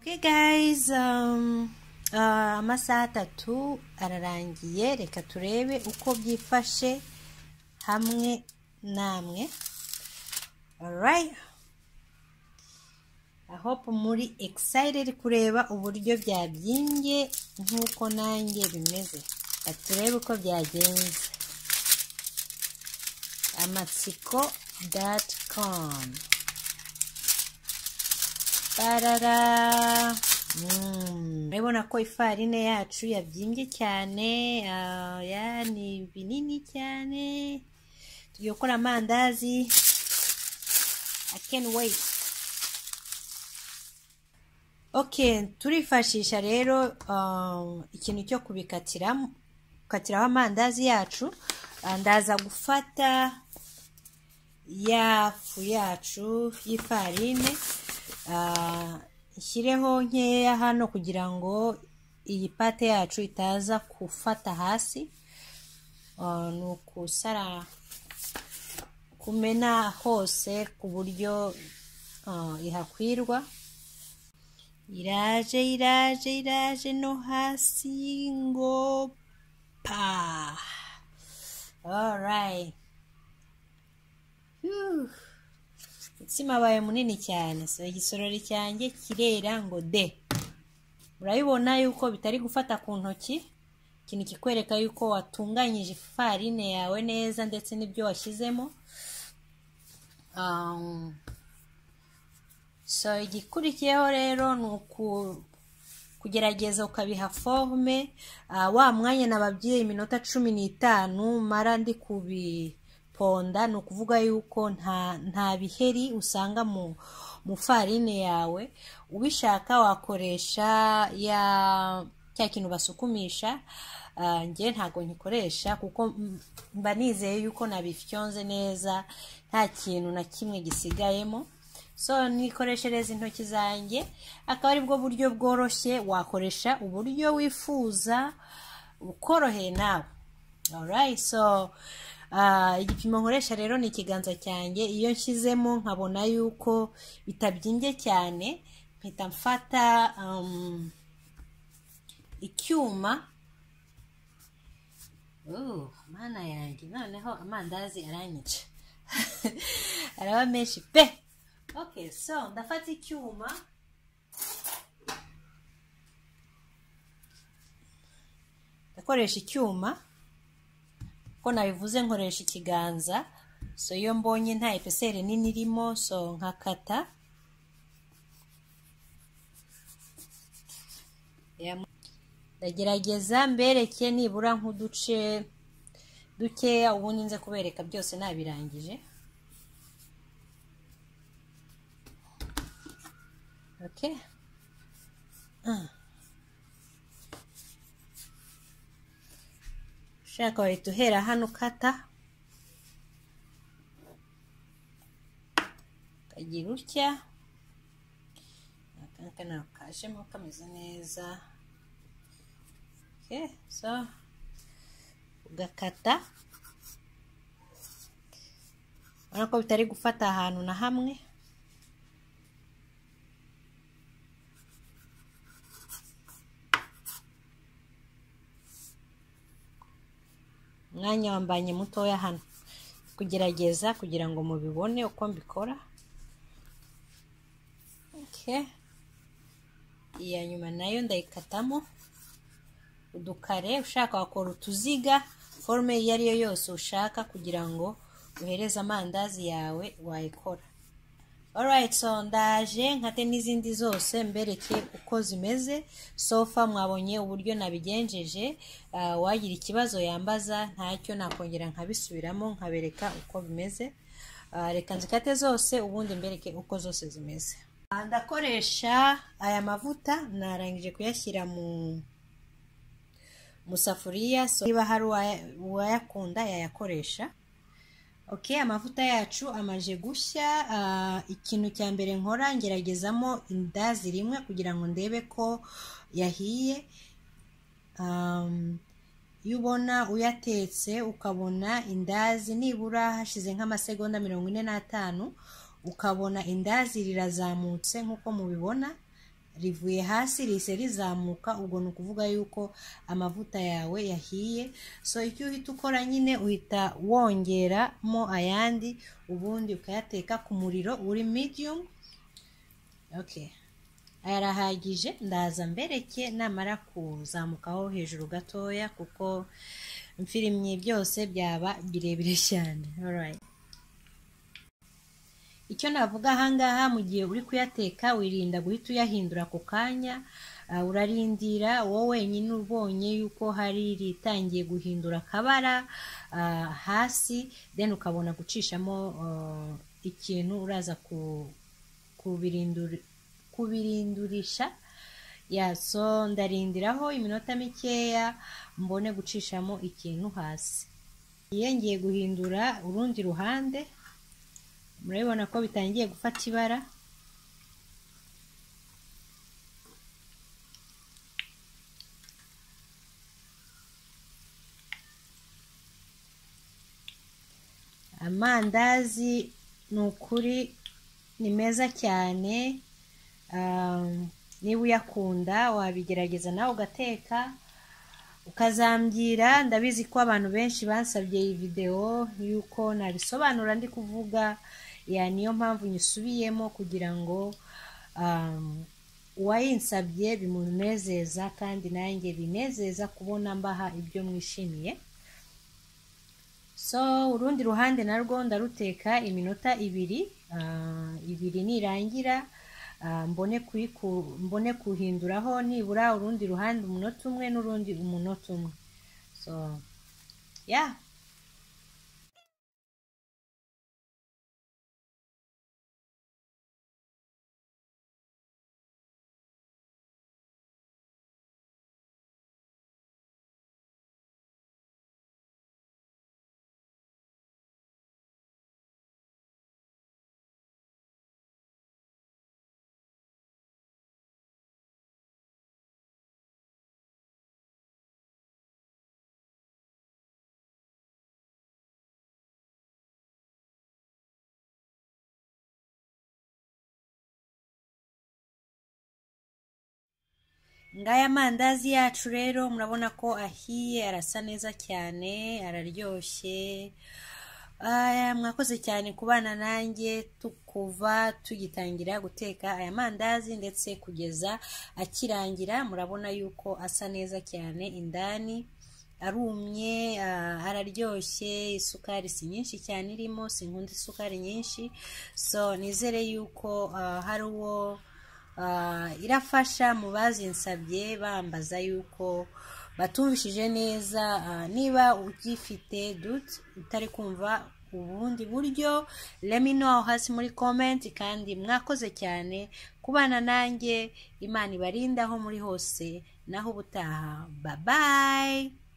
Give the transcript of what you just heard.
Okay guys, amasaha 3 ararangiye, reka turebe uko byifashe hamwe namwe. Alright, I hope muri excited kureba uburyo byabyimbye nkuko nanjye bimeze. Turebe uko byagenze. amatsiko.com. Tarara. Murabona ko ifarine yacu yabyimbye cyane, ni binini cyane. Tugiye gukora amandazi. I can't wait. Okay, turifashisha rero ikintu cyo kubikatiraho amandazi yacu. Ndaza gufata ya fu yacu y'ifarine, ishyireho nkeya hano kugira ngo iyi pate yacu itaza kufata hasi. Nukusara kumena hose ku buryo ihakwirwa. Iraje no hasi ngo pa. Alright. Umutsima wabaye munini cyane, so igisorori cyanjye kirera ngo de. Urabibona yuko bitari gufata ku ntoki, ikintu kikwereka yuko watunganyije ifarine yawe neza ndetse n'ibyo washyizemo. So igikurikiyeho rero ni kugerageza ukabiha forme. Wa mwanya nababwiye iminota 15 mara ndi kubiponda, ni ukuvuga yuko nta biheri usanga mu farine yawe. Ubishaka wakoresha cya kintu basukumisha. Nge ntago nkikoresha kuko mba nizeye yuko nabifyonze neza, nta kintu na kimwe gisigayemo. So nikoreshereza intoki zanjye, akaba ari bwo buryo bworoshye. Wakoresha uburyo wifuza ukoroheye nawe. Alright, so igipimo nkoresha rero ni ikiganza cyanjye. Iyo nshyizemo nkabona yuko bitabyimbye cyane, mpita mfata icyuma. Mana yanjye, noneho amandazi aranyica. Araba menshi pe. Okay, so ndafata icyuma. Ndakoresha icyuma. Ko nabivuze nkoresha ikiganza. So iyo mbonye nta epesere nini irimo, so nkakata. Ndagerageza mbereke nibura nk'uduce dukeya, ubundi nze kubereka byose nabirangije. Okay. Shaka wahita uhera hano ukata. Kagira utya. Akana kashemo kameze neza. Okay, so ugakata. Urabona ko bitari gufata ahantu na hamwe. Mwanya wambanye mutoya hano kugerageza kugira ngo mubibone uko mbikora. Okay, iya nyuma nayo ndayikatamo udukare. Ushaka wakora utuziga, forme iyo ariyo yose ushaka kugira ngo uhereze amandazi yawe wayikora. Alright, so ndaje nkate n'izindi zose mbereke uko zimeze. Sofa mwabonye uburyo nabigenjeje. Wagira ikibazo yambaza, ntacyo nakongera nkabisubiramo nkabereka uko bimeze. Reka nzikate zose ubundi mbereke uko zose zimeze. Ndakoresha aya mavuta, narangije kuyashyira mu safuriya. So niba hari uwayakunda yayakoresha. Okay, amavuta yacu amaje gushya. Ikintu cya mbere nkora, ngeragezamo indazi rimwe kugira ngo ndebe ko yahiye. Iyo ubona uyatetse ukabona indazi nibura hashize nk'amasegonda 45, ukabona indazi rirazamutse nkuko mubibona, rivuye hasi rihise rizamuka, ubwo ni ukuvuga yuko amavuta yawe yahiye. So icyo uhita ukora nyine uhita wongeramo ayandi, ubundi ukayateka ku muriro uri medium. Okay, arahagije. Ndaza mbereke namara kuzamukaho hejuru gatoya, kuko mfirimye byose byaba birebire cyane. Alright, icyo navuga ahangaha, mu gihe uri kuyateka wirinda guhita uyahindura ako kanya. Urarindira wowe wenyine ubonye yuko hari ritangiye guhindura akabara hasi, then ukabona gucishamo ikintu uraza kubirindurisha. So ndarindiraho iminota mikeya mbone gucishamo ikintu hasi. Ngiye guhindura urundi ruhande, murabibona ko bitangiye gufata ibara. Amandazi ni ukuri ni meza cyane. Niba uyakunda wabigerageza nawe ugateka ukazambwira. Ndabizi ko abantu benshi bansabye iyi video yuko nabisobanura ndi kuvuga, niyo mpamvu nyisubiyemo kugira ngo uwayinsabye bimunezeza kandi nanjye binezeza kubona mbaha ibyo mwishimiye. So urundi ruhande narwo ndaruteka iminota 2 nirangira mbone kuhinduraho nibura urundi ruhande umunota umwe n'urundi umunota umwe. So yeah, ngaya mandazi yacu rero murabona ko ahiye, arasa neza cyane, araryoshye. Mwakoze cyane kubana nanjye tukuva tugitangira guteka aya mandazi ndetse kugeza akirangira. Murabona yuko asa neza cyane, indani arumye, araryoshye. Isukari si nyinshi cyane irimo, sinkunda isukari nyinshi. So nizere yuko hari uwo irafasha mu bazinsabye bambaza yuko batumvishije neza. Niba ugifite dute utari kumva ubundi buryo, let me know hasi muri comment. kandi mwakoze cyane kubana nanjye. Imana ibarinde aho muri hose, naho ubutaha. Bye bye.